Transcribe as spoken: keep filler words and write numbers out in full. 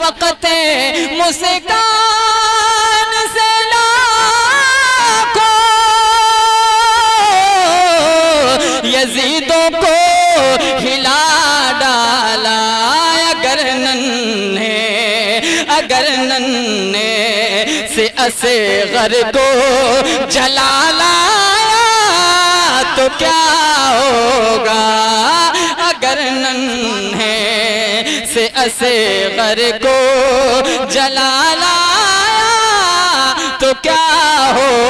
वक़्ते मुस्कान से लाखों यजीदों को हिला डाला। अगर नन्हे अगर नन्हे से असग़र को जला लाया तो क्या होगा। अगर नन्हे से असग़र को जला लाया तो क्या हो।